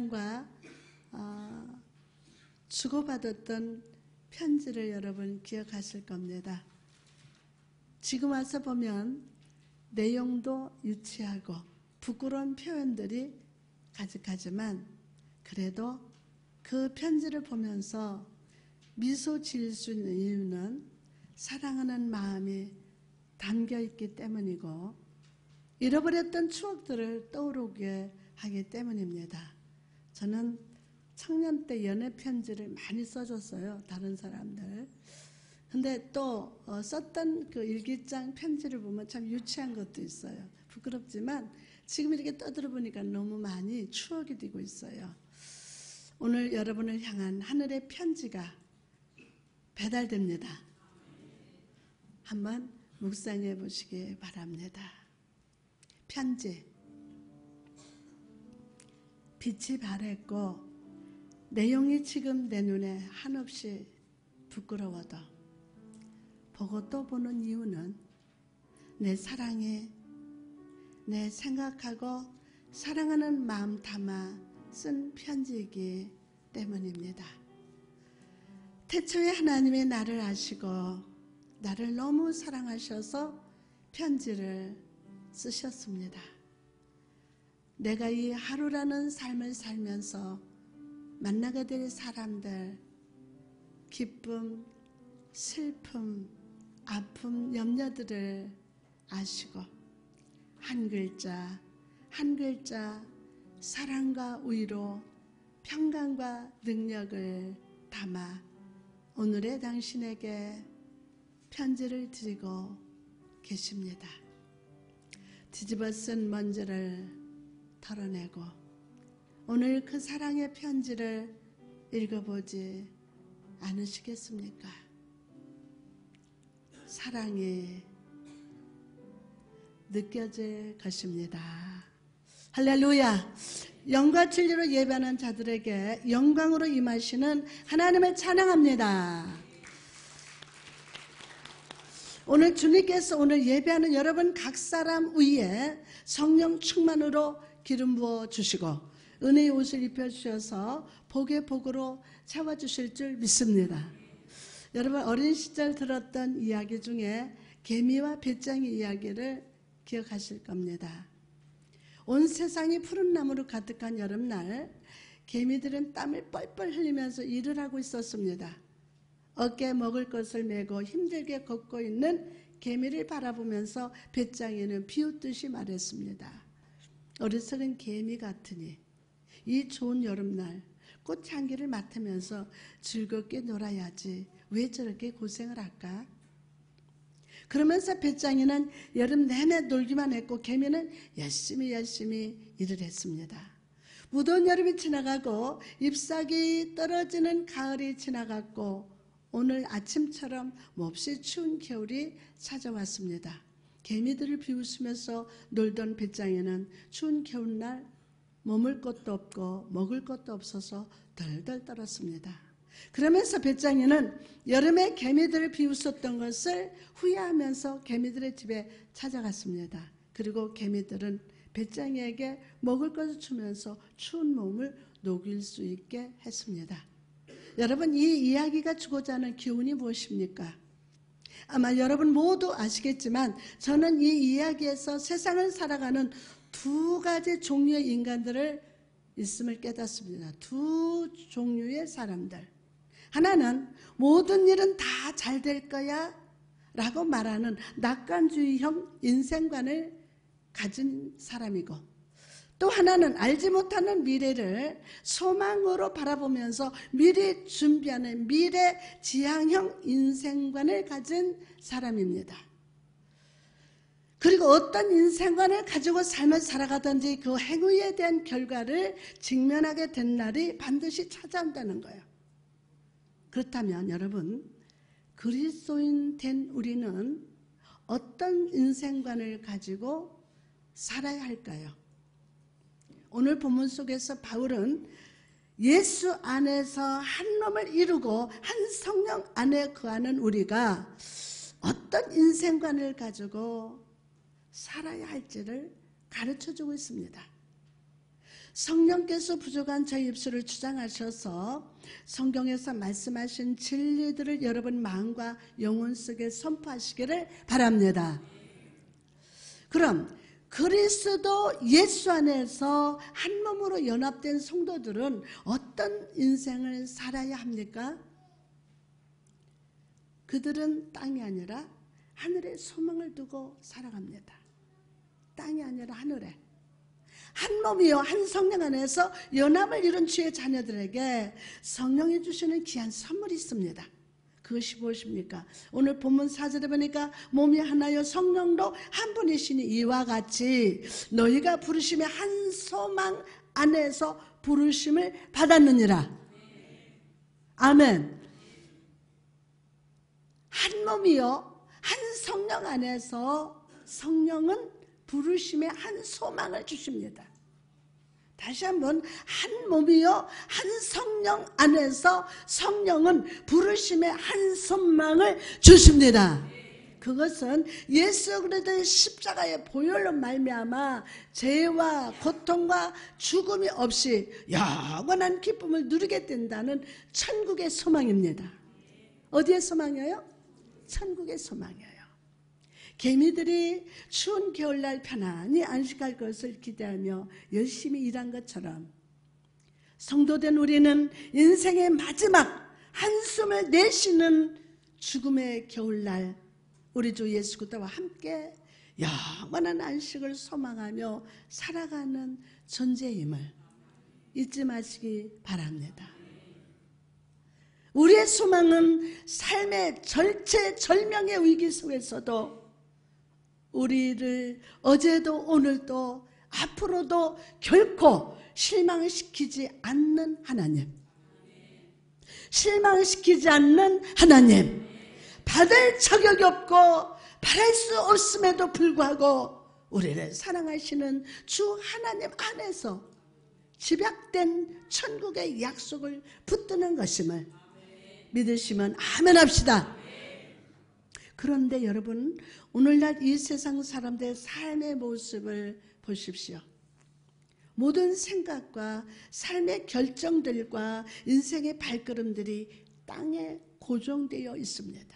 사랑과 주고받았던 편지를 여러분 기억하실 겁니다. 지금 와서 보면 내용도 유치하고 부끄러운 표현들이 가득하지만 그래도 그 편지를 보면서 미소 지을 수 있는 이유는 사랑하는 마음이 담겨있기 때문이고 잃어버렸던 추억들을 떠오르게 하기 때문입니다. 저는 청년 때 연애 편지를 많이 써줬어요. 다른 사람들. 근데 또 썼던 그 일기장 편지를 보면 참 유치한 것도 있어요. 부끄럽지만 지금 이렇게 떠들어보니까 너무 많이 추억이 되고 있어요. 오늘 여러분을 향한 하늘의 편지가 배달됩니다. 한번 묵상해 보시기 바랍니다. 편지. 빛이 바랬고 내용이 지금 내 눈에 한없이 부끄러워도 보고 또 보는 이유는 내 사랑에 내 생각하고 사랑하는 마음 담아 쓴 편지이기 때문입니다. 태초에 하나님이 나를 아시고 나를 너무 사랑하셔서 편지를 쓰셨습니다. 내가 이 하루라는 삶을 살면서 만나게 될 사람들, 기쁨, 슬픔, 아픔, 염려들을 아시고 한 글자 한 글자 사랑과 위로, 평강과 능력을 담아 오늘의 당신에게 편지를 드리고 계십니다. 뒤집어 쓴 먼지를 털어내고 오늘 그 사랑의 편지를 읽어보지 않으시겠습니까? 사랑이 느껴질 것입니다. 할렐루야. 영과 진리로 예배하는 자들에게 영광으로 임하시는 하나님을 찬양합니다. 오늘 주님께서 오늘 예배하는 여러분 각 사람 위에 성령 충만으로 기름 부어 주시고 은혜의 옷을 입혀주셔서 복의 복으로 채워주실 줄 믿습니다. 여러분 어린 시절 들었던 이야기 중에 개미와 배짱이 이야기를 기억하실 겁니다. 온 세상이 푸른 나무로 가득한 여름날 개미들은 땀을 뻘뻘 흘리면서 일을 하고 있었습니다. 어깨에 먹을 것을 메고 힘들게 걷고 있는 개미를 바라보면서 배짱이는 비웃듯이 말했습니다. 어리석은 개미 같으니 이 좋은 여름날 꽃향기를 맡으면서 즐겁게 놀아야지 왜 저렇게 고생을 할까? 그러면서 배짱이는 여름 내내 놀기만 했고 개미는 열심히 일을 했습니다. 무더운 여름이 지나가고 잎사귀 떨어지는 가을이 지나갔고 오늘 아침처럼 몹시 추운 겨울이 찾아왔습니다. 개미들을 비웃으면서 놀던 배짱이는 추운 겨울날 머물 것도 없고 먹을 것도 없어서 덜덜 떨었습니다. 그러면서 배짱이는 여름에 개미들을 비웃었던 것을 후회하면서 개미들의 집에 찾아갔습니다. 그리고 개미들은 배짱이에게 먹을 것을 주면서 추운 몸을 녹일 수 있게 했습니다. 여러분 이 이야기가 주고자 하는 교훈이 무엇입니까? 아마 여러분 모두 아시겠지만 저는 이 이야기에서 세상을 살아가는 두 가지 종류의 인간들을 있음을 깨닫습니다. 두 종류의 사람들. 하나는 모든 일은 다 잘 될 거야 라고 말하는 낙관주의형 인생관을 가진 사람이고 또 하나는 알지 못하는 미래를 소망으로 바라보면서 미래 준비하는 미래지향형 인생관을 가진 사람입니다. 그리고 어떤 인생관을 가지고 삶을 살아가든지 그 행위에 대한 결과를 직면하게 된 날이 반드시 찾아온다는 거예요. 그렇다면 여러분 그리스도인 된 우리는 어떤 인생관을 가지고 살아야 할까요? 오늘 본문 속에서 바울은 예수 안에서 한 놈을 이루고 한 성령 안에 거하는 우리가 어떤 인생관을 가지고 살아야 할지를 가르쳐주고 있습니다. 성령께서 부족한 저희 입술을 주장하셔서 성경에서 말씀하신 진리들을 여러분 마음과 영혼 속에 선포하시기를 바랍니다. 그럼 그리스도 예수 안에서 한 몸으로 연합된 성도들은 어떤 인생을 살아야 합니까? 그들은 땅이 아니라 하늘에 소망을 두고 살아갑니다. 땅이 아니라 하늘에. 한 몸이요 한 성령 안에서 연합을 이룬 주의 자녀들에게 성령이 주시는 귀한 선물이 있습니다. 그것이 무엇입니까? 오늘 본문 4절에 보니까 몸이 하나요 성령도 한 분이시니 이와 같이 너희가 부르심의 한 소망 안에서 부르심을 받았느니라. 아멘. 한 몸이요 한 성령 안에서 성령은 부르심의 한 소망을 주십니다. 다시 한번 한 몸이요 한 성령 안에서 성령은 부르심의 한 소망을 주십니다. 그것은 예수 그리스도의 십자가의 보혈로 말미암아 죄와 고통과 죽음이 없이 영원한 기쁨을 누리게 된다는 천국의 소망입니다. 어디의 소망이에요? 천국의 소망이에요. 개미들이 추운 겨울날 편안히 안식할 것을 기대하며 열심히 일한 것처럼 성도된 우리는 인생의 마지막 한숨을 내쉬는 죽음의 겨울날 우리 주 예수 그리스도와 함께 영원한 안식을 소망하며 살아가는 존재임을 잊지 마시기 바랍니다. 우리의 소망은 삶의 절체절명의 위기 속에서도 우리를 어제도 오늘도 앞으로도 결코 실망시키지 않는 하나님, 실망시키지 않는 하나님, 받을 자격이 없고 바랄 수 없음에도 불구하고 우리를 사랑하시는 주 하나님 안에서 집약된 천국의 약속을 붙드는 것임을 믿으시면 아멘 합시다. 그런데 여러분 오늘날 이 세상 사람들의 삶의 모습을 보십시오. 모든 생각과 삶의 결정들과 인생의 발걸음들이 땅에 고정되어 있습니다.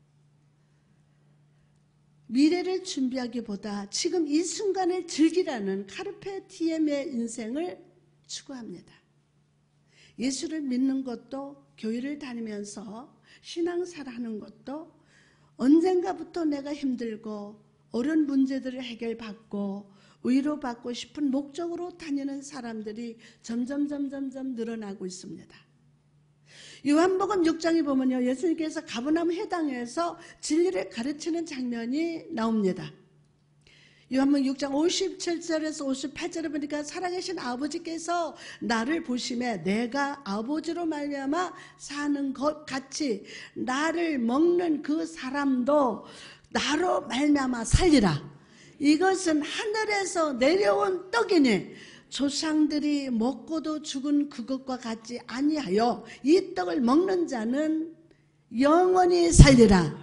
미래를 준비하기보다 지금 이 순간을 즐기라는 카르페 디엠의 인생을 추구합니다. 예수를 믿는 것도 교회를 다니면서 신앙생활하는 것도 언젠가부터 내가 힘들고 어려운 문제들을 해결받고 위로받고 싶은 목적으로 다니는 사람들이 점점 늘어나고 있습니다. 요한복음 6장에 보면요, 예수님께서 가버나움 회당에서 진리를 가르치는 장면이 나옵니다. 요한복음 6장 57절에서 58절에 보니까 살아계신 아버지께서 나를 보시매 내가 아버지로 말미암아 사는 것 같이 나를 먹는 그 사람도 나로 말미암아 살리라. 이것은 하늘에서 내려온 떡이니 조상들이 먹고도 죽은 그것과 같지 아니하여 이 떡을 먹는 자는 영원히 살리라.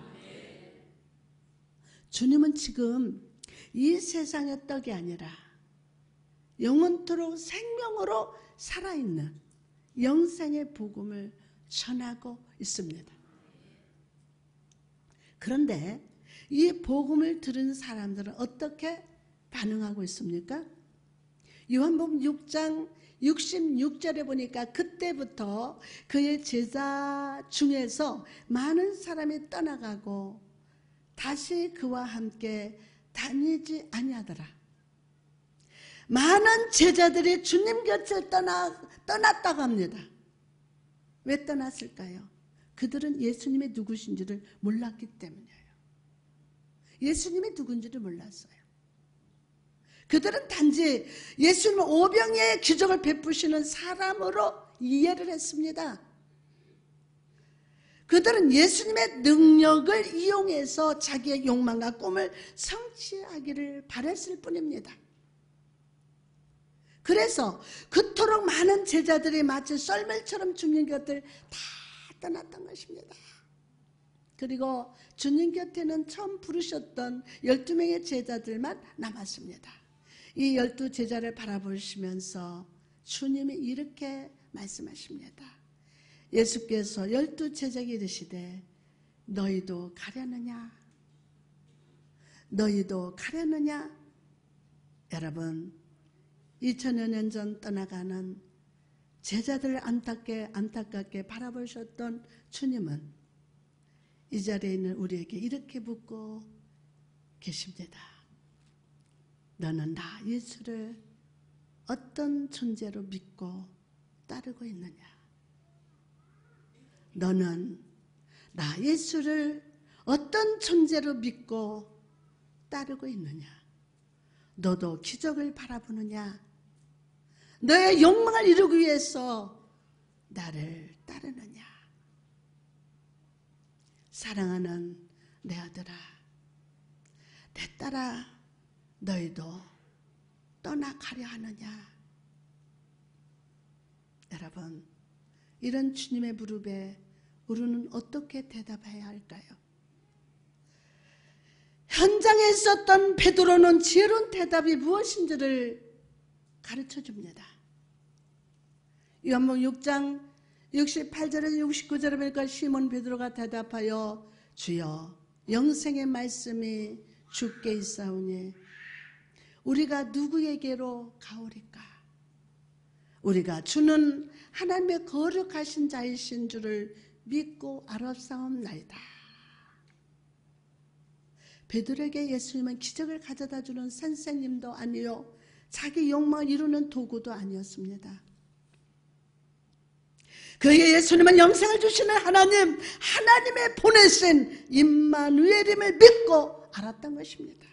주님은 지금 이 세상의 떡이 아니라 영원토록 생명으로 살아있는 영생의 복음을 전하고 있습니다. 그런데 이 복음을 들은 사람들은 어떻게 반응하고 있습니까? 요한복음 6장 66절에 보니까 그때부터 그의 제자 중에서 많은 사람이 떠나가고 다시 그와 함께 다니지 아니하더라. 많은 제자들이 주님 곁을 떠났다고 합니다. 왜 떠났을까요? 그들은 예수님이 누구신지를 몰랐기 때문이에요. 예수님이 누군지를 몰랐어요. 그들은 단지 예수님은 오병이의 기적을 베푸시는 사람으로 이해를 했습니다. 그들은 예수님의 능력을 이용해서 자기의 욕망과 꿈을 성취하기를 바랐을 뿐입니다. 그래서 그토록 많은 제자들이 마치 썰매처럼 주님 곁을 다 떠났던 것입니다. 그리고 주님 곁에는 처음 부르셨던 12명의 제자들만 남았습니다. 이 12 제자를 바라보시면서 주님이 이렇게 말씀하십니다. 예수께서 12 제자에게 이르시되 너희도 가려느냐? 너희도 가려느냐? 여러분 2000여 년 전 떠나가는 제자들을 안타깝게 바라보셨던 주님은 이 자리에 있는 우리에게 이렇게 묻고 계십니다. 너는 나 예수를 어떤 존재로 믿고 따르고 있느냐? 너는 나 예수를 어떤 존재로 믿고 따르고 있느냐? 너도 기적을 바라보느냐? 너의 욕망을 이루기 위해서 나를 따르느냐? 사랑하는 내 아들아, 내 딸아, 너희도 떠나가려 하느냐? 여러분, 이런 주님의 무릎에 우리는 어떻게 대답해야 할까요? 현장에 있었던 베드로는 지혜로운 대답이 무엇인지를 가르쳐 줍니다. 요한복음 6장 68절에서 69절에 보니까 시몬 베드로가 대답하여 주여 영생의 말씀이 주께 있사오니 우리가 누구에게로 가오리까? 우리가 주는 하나님의 거룩하신 자이신 줄을 믿고 알았사옵나이다. 베드로에게 예수님은 기적을 가져다주는 선생님도 아니요 자기 욕망을 이루는 도구도 아니었습니다. 그에게 예수님은 영생을 주시는 하나님의 보내신 임마누엘임을 믿고 알았던 것입니다.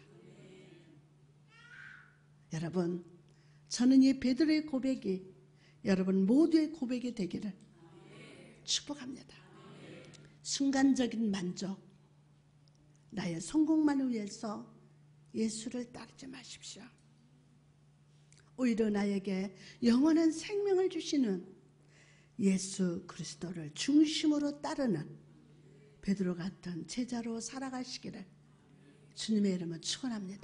여러분, 저는 이 베드로의 고백이 여러분 모두의 고백이 되기를 축복합니다. 순간적인 만족, 나의 성공만을 위해서 예수를 따르지 마십시오. 오히려 나에게 영원한 생명을 주시는 예수 그리스도를 중심으로 따르는 베드로 같은 제자로 살아가시기를 주님의 이름으로 축원합니다.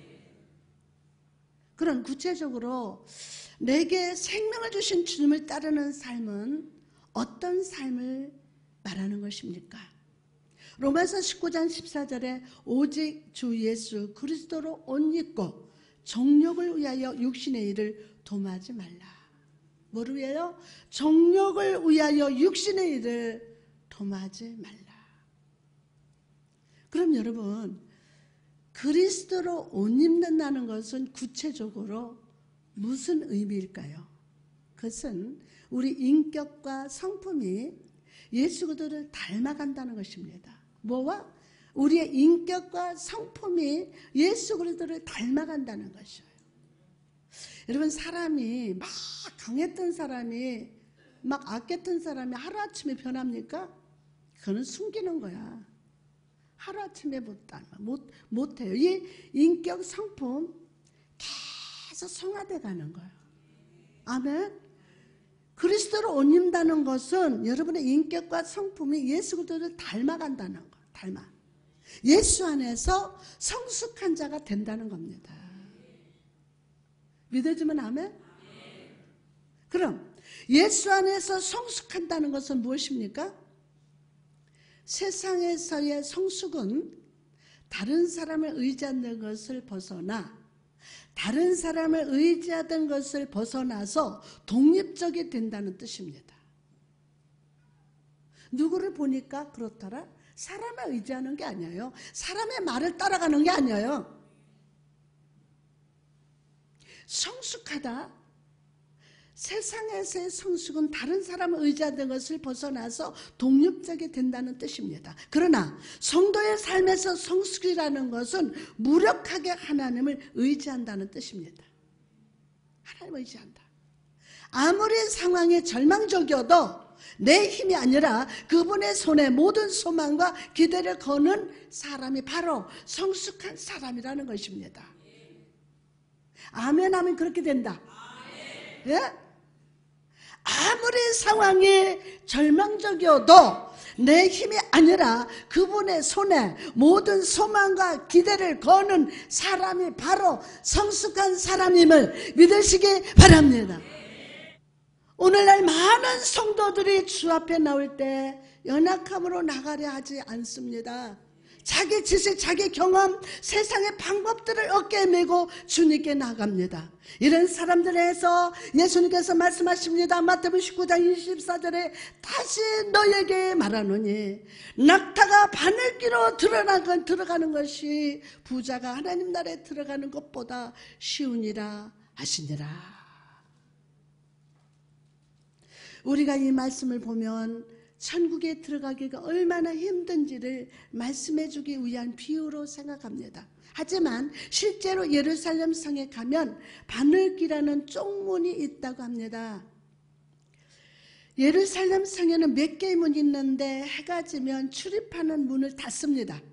그런 구체적으로 내게 생명을 주신 주님을 따르는 삶은 어떤 삶을 말하는 것입니까? 로마서 19장 14절에 오직 주 예수 그리스도로 옷 입고 정욕을 위하여 육신의 일을 도모하지 말라. 뭐를 위하여? 정욕을 위하여 육신의 일을 도모하지 말라. 그럼 여러분, 그리스도로 옷 입는다는 것은 구체적으로 무슨 의미일까요? 그것은 우리 인격과 성품이 예수 그리스도를 닮아간다는 것입니다. 뭐와? 우리의 인격과 성품이 예수 그리스도를 닮아간다는 것이에요. 여러분, 사람이 막 강했던 사람이 막 악했던 사람이 하루아침에 변합니까? 그거는 숨기는 거야. 하루아침에 못해요. 이 인격 성품 계속 성화돼 가는 거예요. 아멘. 그리스도로 옷 입는다는 것은 여러분의 인격과 성품이 예수 그리스도를 닮아간다는 거. 예수 안에서 성숙한 자가 된다는 겁니다. 믿어지면 아멘? 그럼 예수 안에서 성숙한다는 것은 무엇입니까? 세상에서의 성숙은 다른 사람을 의지하는 것을 벗어나 다른 사람을 의지하던 것을 벗어나서 독립적이 된다는 뜻입니다. 누구를 보니까 그렇더라? 사람을 의지하는 게 아니에요. 사람의 말을 따라가는 게 아니에요. 성숙하다. 세상에서의 성숙은 다른 사람을 의지하던 것을 벗어나서 독립적이 된다는 뜻입니다. 그러나 성도의 삶에서 성숙이라는 것은 무력하게 하나님을 의지한다는 뜻입니다. 하나님을 의지한다. 아무리 상황이 절망적이어도 내 힘이 아니라 그분의 손에 모든 소망과 기대를 거는 사람이 바로 성숙한 사람이라는 것입니다. 아멘 하면 그렇게 된다. 예? 아무리 상황이 절망적이어도 내 힘이 아니라 그분의 손에 모든 소망과 기대를 거는 사람이 바로 성숙한 사람임을 믿으시기 바랍니다. 오늘날 많은 성도들이 주 앞에 나올 때 연약함으로 나가려 하지 않습니다. 자기 지식, 자기 경험, 세상의 방법들을 어깨에 메고 주님께 나갑니다. 이런 사람들에서 예수님께서 말씀하십니다. 마태복음 19장 24절에 다시 너에게 말하노니 낙타가 바늘귀로 들어가는 것이 부자가 하나님 나라에 들어가는 것보다 쉬우니라 하시니라. 우리가 이 말씀을 보면 천국에 들어가기가 얼마나 힘든지를 말씀해 주기 위한 비유로 생각합니다. 하지만 실제로 예루살렘 성에 가면 바늘귀라는 쪽문이 있다고 합니다. 예루살렘 성에는 몇 개의 문이 있는데 해가 지면 출입하는 문을 닫습니다.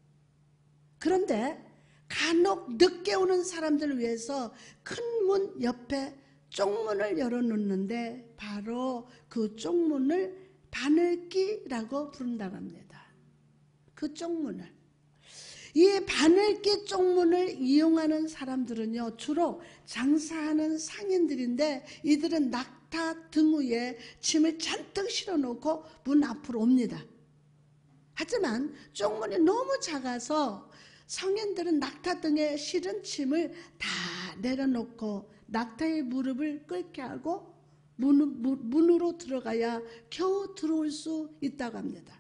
그런데 간혹 늦게 오는 사람들을 위해서 큰 문 옆에 쪽문을 열어놓는데 바로 그 쪽문을 바늘귀라고 부른다고 합니다. 그 쪽문을. 이 바늘귀 쪽문을 이용하는 사람들은요, 주로 장사하는 상인들인데 이들은 낙타 등 위에 짐을 잔뜩 실어놓고 문 앞으로 옵니다. 하지만 쪽문이 너무 작아서 성인들은 낙타 등에 실은 짐을 다 내려놓고 낙타의 무릎을 꿇게 하고 문으로 들어가야 겨우 들어올 수 있다고 합니다.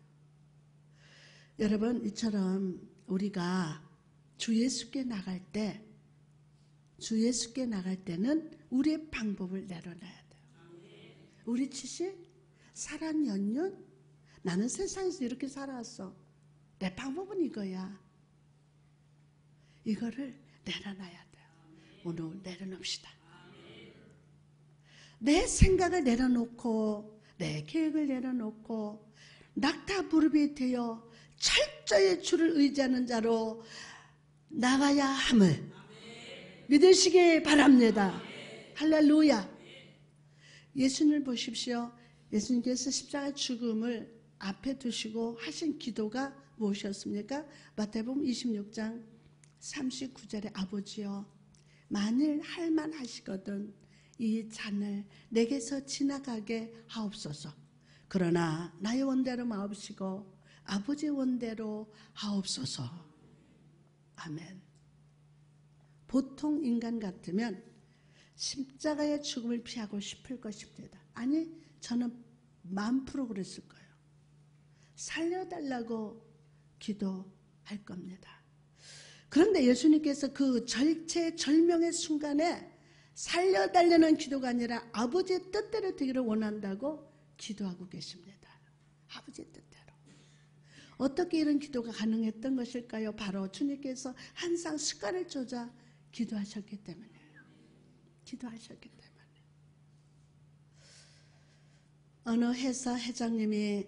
여러분, 이처럼 우리가 주 예수께 나갈 때는 우리의 방법을 내려놔야 돼요. 우리 지식, 사람 연륜, 나는 세상에서 이렇게 살아왔어. 내 방법은 이거야. 이거를 내려놔야 돼요. 오늘 내려놓읍시다. 내 생각을 내려놓고 내 계획을 내려놓고 낙타 무릎이 되어 철저히 주를 의지하는 자로 나가야 함을 믿으시기 바랍니다. 할렐루야. 예수님을 보십시오. 예수님께서 십자가 죽음을 앞에 두시고 하신 기도가 무엇이었습니까? 마태복음 26장 39절에 아버지여 만일 할만하시거든 이 잔을 내게서 지나가게 하옵소서. 그러나 나의 원대로 마옵시고 아버지의 원대로 하옵소서. 아멘. 보통 인간 같으면 십자가의 죽음을 피하고 싶을 것입니다. 아니, 저는 1000% 그랬을 거예요. 살려달라고 기도할 겁니다. 그런데 예수님께서 그 절체절명의 순간에 살려달라는 기도가 아니라 아버지의 뜻대로 되기를 원한다고 기도하고 계십니다. 아버지의 뜻대로. 어떻게 이런 기도가 가능했던 것일까요? 바로 주님께서 항상 습관을 쫓아 기도하셨기 때문이에요. 기도하셨기 때문에. 어느 회사 회장님이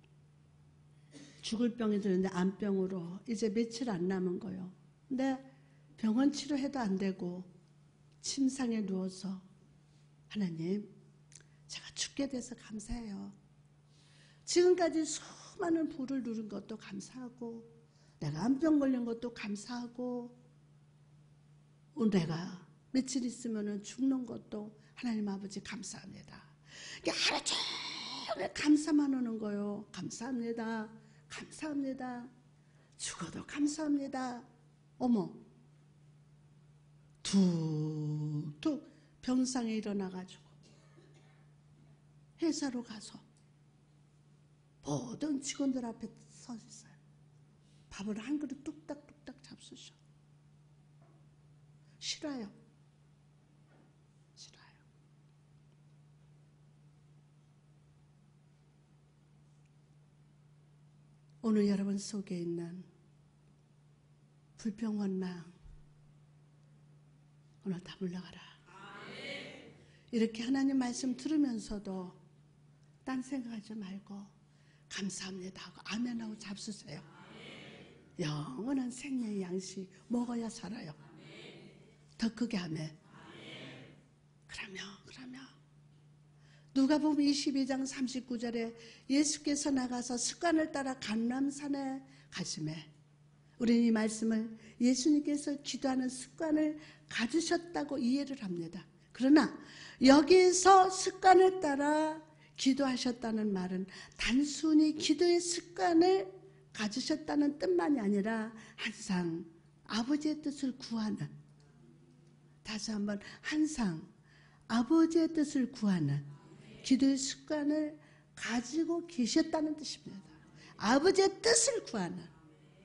죽을 병이 들었는데 암병으로 이제 며칠 안 남은 거예요. 근데 병원 치료해도 안 되고 침상에 누워서 하나님, 제가 죽게 돼서 감사해요. 지금까지 수많은 부를 누린 것도 감사하고 내가 암병 걸린 것도 감사하고 내가 며칠 있으면 죽는 것도 하나님 아버지 감사합니다. 이게 하루 종일 감사만 하는 거예요. 감사합니다. 감사합니다. 죽어도 감사합니다. 어머, 툭툭 병상에 일어나가지고 회사로 가서 모든 직원들 앞에 서 있어요. 밥을 한 그릇 뚝딱뚝딱 잡수셔. 싫어요. 싫어요. 오늘 여러분 속에 있는 불평원망 오늘 다 물러가라. 이렇게 하나님 말씀 들으면서도 딴 생각하지 말고 감사합니다 하고 아멘하고 잡수세요. 영원한 생명의 양식 먹어야 살아요. 더 크게 아멘. 그러면 누가복음 22장 39절에 예수께서 나가서 습관을 따라 감람산에 가시매 우리는 이 말씀을 예수님께서 기도하는 습관을 가지셨다고 이해를 합니다. 그러나 여기서 습관을 따라 기도하셨다는 말은 단순히 기도의 습관을 가지셨다는 뜻만이 아니라 항상 아버지의 뜻을 구하는, 다시 한번 항상 아버지의 뜻을 구하는 기도의 습관을 가지고 계셨다는 뜻입니다. 아버지의 뜻을 구하는,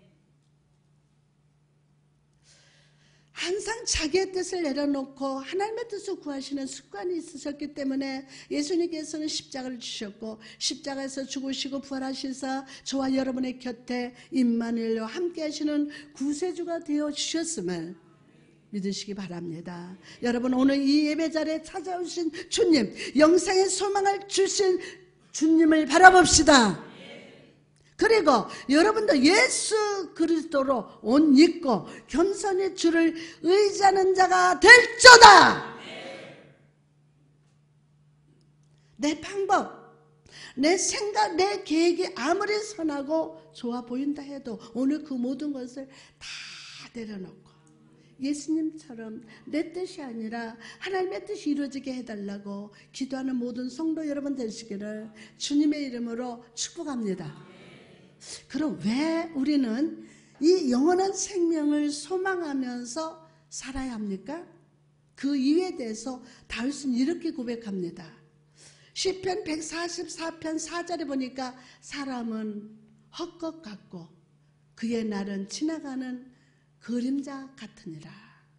항상 자기의 뜻을 내려놓고 하나님의 뜻을 구하시는 습관이 있으셨기 때문에 예수님께서는 십자가를 주셨고 십자가에서 죽으시고 부활하셔서 저와 여러분의 곁에 임마누엘과 함께 하시는 구세주가 되어 주셨음을 믿으시기 바랍니다. 여러분, 오늘 이 예배 자리에 찾아오신 주님, 영생의 소망을 주신 주님을 바라봅시다. 그리고 여러분도 예수 그리스도로 옷 입고 겸손히 주를 의지하는 자가 될지어다. 내 방법, 내 생각, 내 계획이 아무리 선하고 좋아 보인다 해도 오늘 그 모든 것을 다 내려놓고 예수님처럼 내 뜻이 아니라 하나님의 뜻이 이루어지게 해달라고 기도하는 모든 성도 여러분 되시기를 주님의 이름으로 축복합니다. 그럼 왜 우리는 이 영원한 생명을 소망하면서 살아야 합니까? 그 이유에 대해서 다윗은 이렇게 고백합니다. 시편 144편 4절에 보니까 사람은 헛것 같고 그의 날은 지나가는 그림자 같으니라.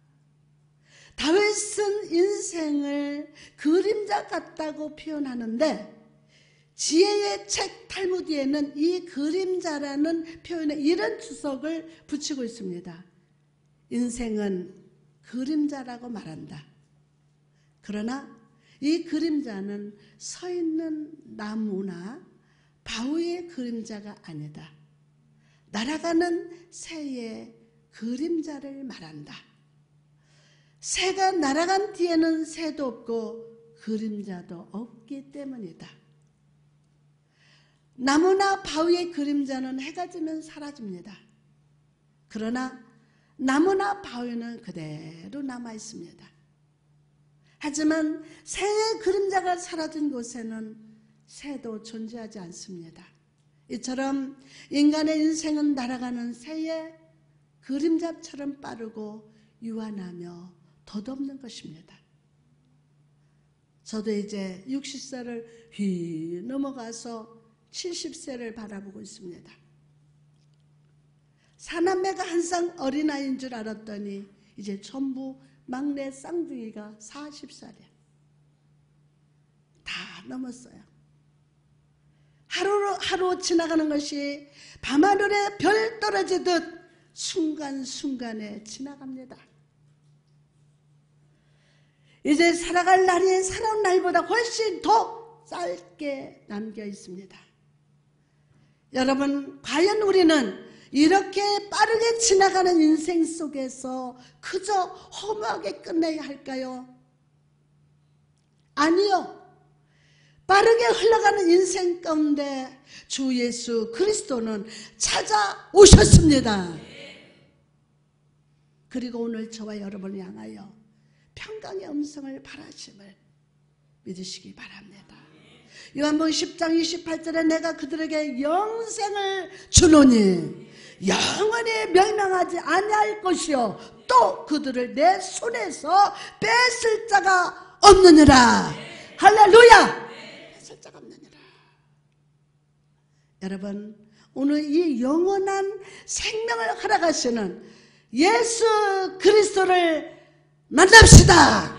다윗은 인생을 그림자 같다고 표현하는데 지혜의 책 탈무드에는 이 그림자라는 표현에 이런 주석을 붙이고 있습니다. 인생은 그림자라고 말한다. 그러나 이 그림자는 서 있는 나무나 바위의 그림자가 아니다. 날아가는 새의 그림자를 말한다. 새가 날아간 뒤에는 새도 없고 그림자도 없기 때문이다. 나무나 바위의 그림자는 해가 지면 사라집니다. 그러나 나무나 바위는 그대로 남아 있습니다. 하지만 새의 그림자가 사라진 곳에는 새도 존재하지 않습니다. 이처럼 인간의 인생은 날아가는 새의 그림자처럼 빠르고 유한하며 덧없는 것입니다. 저도 이제 60세를 휘 넘어가서 70세를 바라보고 있습니다. 사남매가 항상 어린아이인 줄 알았더니 이제 전부 막내 쌍둥이가 40살이야. 다 넘었어요. 하루 지나가는 것이 밤하늘에 별 떨어지듯 순간순간에 지나갑니다. 이제 살아갈 날이 살아온 날보다 훨씬 더 짧게 남겨 있습니다. 여러분, 과연 우리는 이렇게 빠르게 지나가는 인생 속에서 그저 허무하게 끝내야 할까요? 아니요. 빠르게 흘러가는 인생 가운데 주 예수 그리스도는 찾아오셨습니다. 그리고 오늘 저와 여러분을 향하여 평강의 음성을 바라심을 믿으시기 바랍니다. 요한복음 10장 28절에 내가 그들에게 영생을 주노니 영원히 멸망하지 아니할 것이요 또 그들을 내 손에서 뺏을 자가 없느니라. 할렐루야. 뺏을 자가 없느니라. 여러분, 오늘 이 영원한 생명을 허락하시는 예수 그리스도를 만납시다.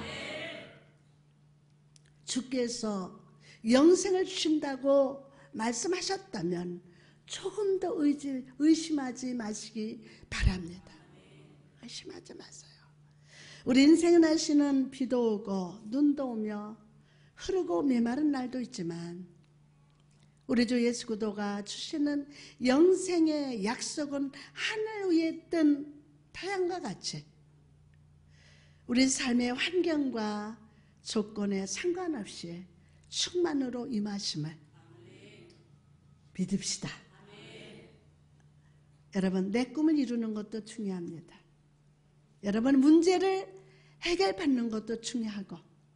주께서 영생을 주신다고 말씀하셨다면 조금 더 의심하지 마시기 바랍니다. 의심하지 마세요. 우리 인생은 하시는 비도 오고 눈도 오며 흐르고 메마른 날도 있지만 우리 주 예수 그리스도가 주시는 영생의 약속은 하늘 위에 뜬 태양과 같이 우리 삶의 환경과 조건에 상관없이 충만으로 임하심을 믿읍시다. 여러분, 내 꿈을 이루는 것도 중요합니다. 여러분, 문제를 해결받는 것도 중요하고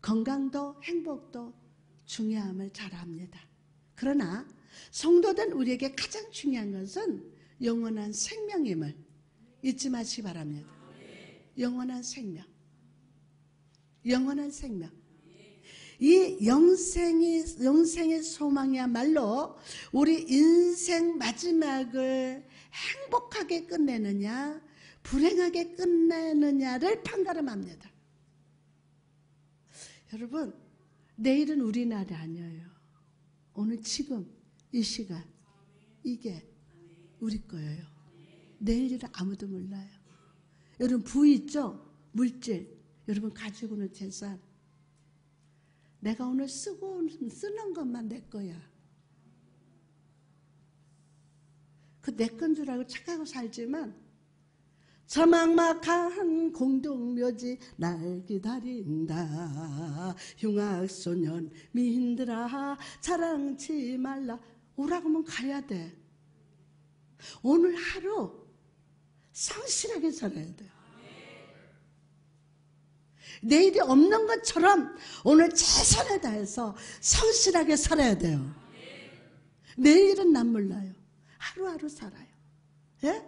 건강도 행복도 중요함을 잘 압니다. 그러나 성도된 우리에게 가장 중요한 것은 영원한 생명임을 잊지 마시기 바랍니다. 영원한 생명. 영원한 생명. 이 영생의 소망이야말로 우리 인생 마지막을 행복하게 끝내느냐 불행하게 끝내느냐를 판가름합니다. 여러분, 내일은 우리 날이 아니에요. 오늘 지금 이 시간 이게 우리 거예요. 내일은 아무도 몰라요. 여러분 부 있죠? 물질, 여러분 가지고 있는 재산, 내가 오늘 쓰는 것만 내 거야. 그 내 건 줄 알고 착하고 살지만 저 막막한 공동묘지 날 기다린다. 흉악소년 미인들아 자랑치 말라. 오라고 하면 가야 돼. 오늘 하루 성실하게 살아야 돼. 내일이 없는 것처럼 오늘 최선을 다해서 성실하게 살아야 돼요. 내일은 난 몰라요. 하루하루 살아요. 예?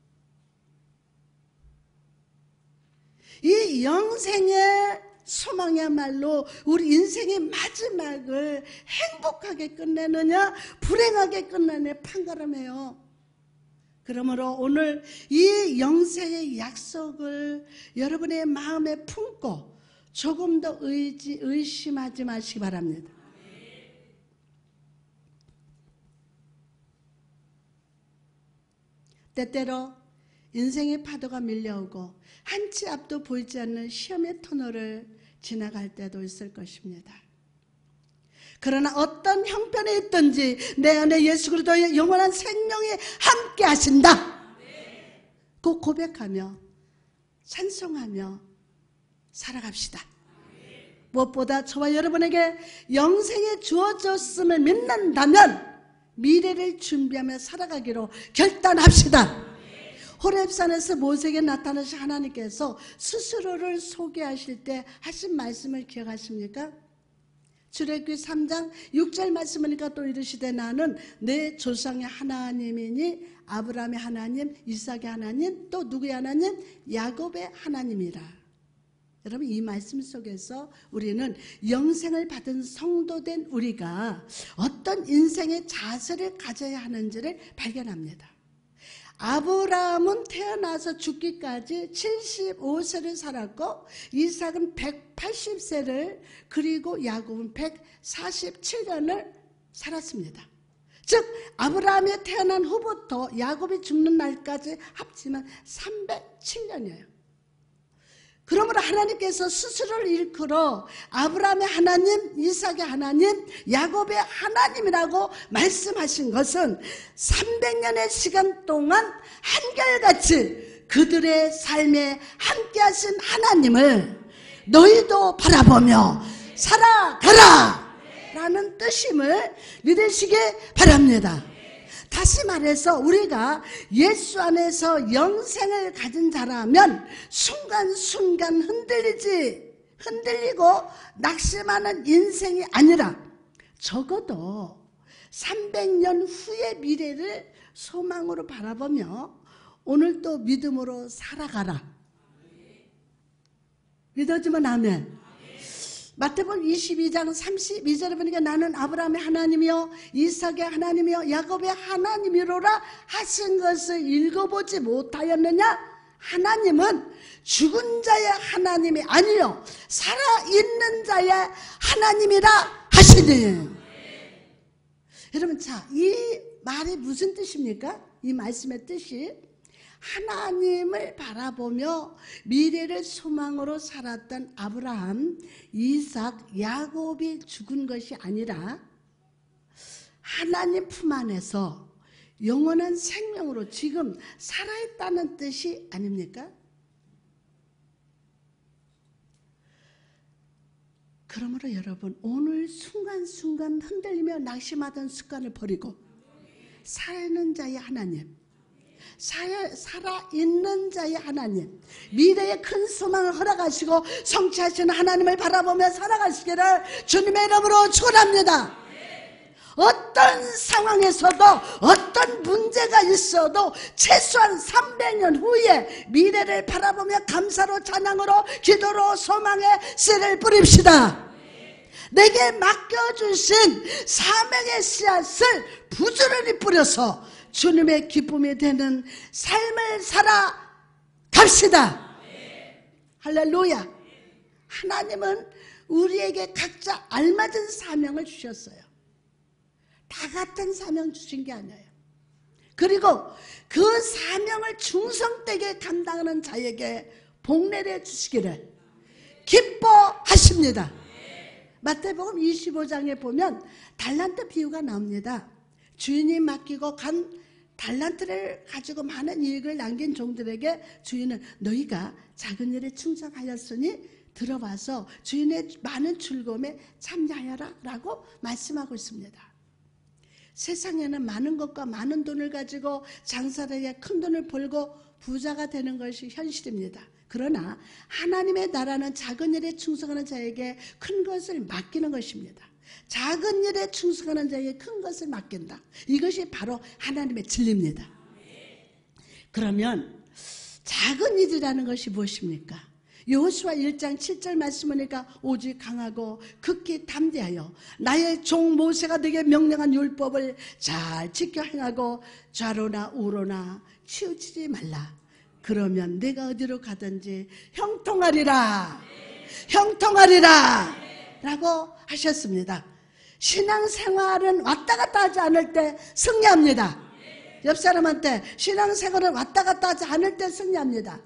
이 영생의 소망이야말로 우리 인생의 마지막을 행복하게 끝내느냐 불행하게 끝내느냐 판가름해요. 그러므로 오늘 이 영생의 약속을 여러분의 마음에 품고 조금 더 의심하지 마시기 바랍니다. 때때로 인생의 파도가 밀려오고 한치 앞도 보이지 않는 시험의 터널을 지나갈 때도 있을 것입니다. 그러나 어떤 형편에 있든지 내 안에 예수 그리스도의 영원한 생명이 함께 하신다. 그 고백하며 찬송하며 살아갑시다. 무엇보다 저와 여러분에게 영생이 주어졌음을 믿는다면 미래를 준비하며 살아가기로 결단합시다. 호렙산에서 모세에게 나타나신 하나님께서 스스로를 소개하실 때 하신 말씀을 기억하십니까? 출애굽기 3장 6절 말씀이니까 또 이르시되 나는 내 조상의 하나님이니 아브라함의 하나님, 이삭의 하나님, 또 누구의 하나님? 야곱의 하나님이라. 여러분 이 말씀 속에서 우리는 영생을 받은 성도된 우리가 어떤 인생의 자세를 가져야 하는지를 발견합니다. 아브라함은 태어나서 죽기까지 75세를 살았고 이삭은 180세를 그리고 야곱은 147년을 살았습니다. 즉 아브라함이 태어난 후부터 야곱이 죽는 날까지 합치면 307년이에요. 그러므로 하나님께서 스스로를 일컬어 아브라함의 하나님, 이삭의 하나님, 야곱의 하나님이라고 말씀하신 것은 300년의 시간 동안 한결같이 그들의 삶에 함께하신 하나님을 너희도 바라보며 살아가라 라는 뜻임을 믿으시기 바랍니다. 다시 말해서 우리가 예수 안에서 영생을 가진 자라면 순간순간 흔들리고 낙심하는 인생이 아니라 적어도 300년 후의 미래를 소망으로 바라보며 오늘도 믿음으로 살아가라. 믿어주면 아멘. 마태복음 22장 32절에 보니까 나는 아브라함의 하나님이요 이삭의 하나님이요 야곱의 하나님이로라 하신 것을 읽어보지 못하였느냐? 하나님은 죽은 자의 하나님이 아니요 살아있는 자의 하나님이라 하시니. 여러분 자, 이 말이 무슨 뜻입니까? 이 말씀의 뜻이 하나님을 바라보며 미래를 소망으로 살았던 아브라함, 이삭, 야곱이 죽은 것이 아니라 하나님 품 안에서 영원한 생명으로 지금 살아있다는 뜻이 아닙니까? 그러므로 여러분 오늘 순간순간 흔들리며 낙심하던 습관을 버리고 사는 자의 하나님, 살아있는 자의 하나님, 미래의 큰 소망을 허락하시고 성취하시는 하나님을 바라보며 살아가시기를 주님의 이름으로 축원합니다. 어떤 상황에서도 어떤 문제가 있어도 최소한 300년 후에 미래를 바라보며 감사로 찬양으로 기도로 소망의 씨를 뿌립시다. 내게 맡겨주신 사명의 씨앗을 부지런히 뿌려서 주님의 기쁨이 되는 삶을 살아갑시다. 할렐루야. 하나님은 우리에게 각자 알맞은 사명을 주셨어요. 다 같은 사명 주신 게 아니에요. 그리고 그 사명을 충성되게 감당하는 자에게 복내려 주시기를 기뻐하십니다. 마태복음 25장에 보면 달란트 비유가 나옵니다. 주인이 맡기고 간 달란트를 가지고 많은 이익을 남긴 종들에게 주인은 너희가 작은 일에 충성하였으니 들어와서 주인의 많은 즐거움에 참여하여라 라고 말씀하고 있습니다. 세상에는 많은 것과 많은 돈을 가지고 장사를 해 큰 돈을 벌고 부자가 되는 것이 현실입니다. 그러나 하나님의 나라는 작은 일에 충성하는 자에게 큰 것을 맡기는 것입니다. 작은 일에 충성하는 자에게 큰 것을 맡긴다. 이것이 바로 하나님의 진리입니다. 그러면 작은 일이라는 것이 무엇입니까? 여호수아 1장 7절 말씀하니까 오직 강하고 극히 담대하여 나의 종 모세가 네게 명령한 율법을 잘 지켜 행하고 좌로나 우로나 치우치지 말라. 그러면 내가 어디로 가든지 형통하리라. 형통하리라 라고 하셨습니다. 신앙생활은 왔다 갔다 하지 않을 때 승리합니다. 옆 사람한테 신앙생활은 왔다 갔다 하지 않을 때 승리합니다.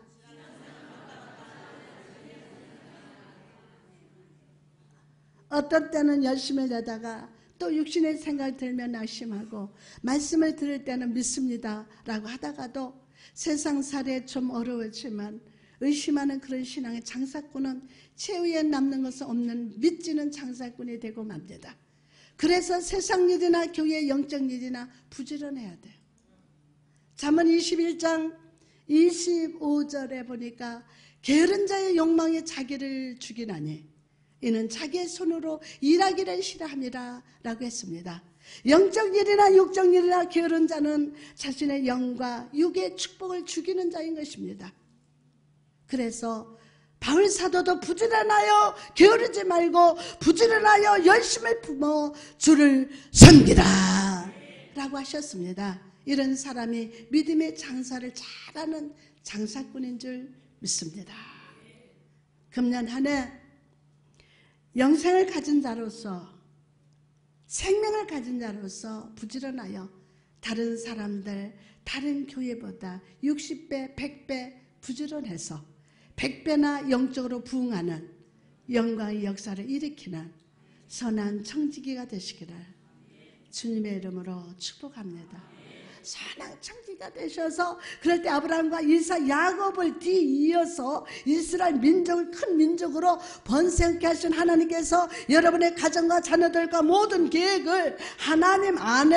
어떤 때는 열심히 내다가 또 육신의 생각이 들면 낙심하고 말씀을 들을 때는 믿습니다 라고 하다가도 세상살이에 좀 어려웠지만 의심하는 그런 신앙의 장사꾼은 최후에 남는 것은 없는 믿지는 장사꾼이 되고 맙니다. 그래서 세상 일이나 교회의 영적 일이나 부지런해야 돼요. 잠언 21장 25절에 보니까 게으른 자의 욕망이 자기를 죽이나니 이는 자기의 손으로 일하기를 싫어함이라 라고 했습니다. 영적 일이나 육적 일이나 게으른 자는 자신의 영과 육의 축복을 죽이는 자인 것입니다. 그래서 바울 사도도 부지런하여 게으르지 말고 부지런하여 열심을 품어 주를 섬기라 라고 하셨습니다. 이런 사람이 믿음의 장사를 잘하는 장사꾼인 줄 믿습니다. 금년 한 해 영생을 가진 자로서 생명을 가진 자로서 부지런하여 다른 사람들, 다른 교회보다 60배, 100배 부지런해서 100배나 영적으로 부흥하는 영광의 역사를 일으키는 선한 청지기가 되시기를 주님의 이름으로 축복합니다. 선한 청지기가 되셔서 그럴 때 아브라함과 이삭, 야곱을 뒤이어서 이스라엘 민족을 큰 민족으로 번성케 하신 하나님께서 여러분의 가정과 자녀들과 모든 계획을 하나님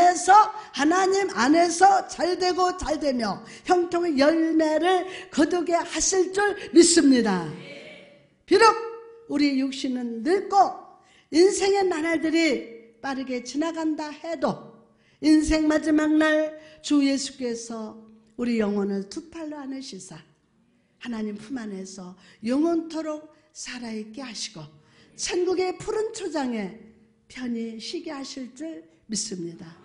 안에서 잘되고 잘되며 형통의 열매를 거두게 하실 줄 믿습니다. 비록 우리 육신은 늙고 인생의 나날들이 빠르게 지나간다 해도 인생 마지막 날 주 예수께서 우리 영혼을 두 팔로 안으시사 하나님 품 안에서 영원토록 살아있게 하시고 천국의 푸른 초장에 편히 쉬게 하실 줄 믿습니다.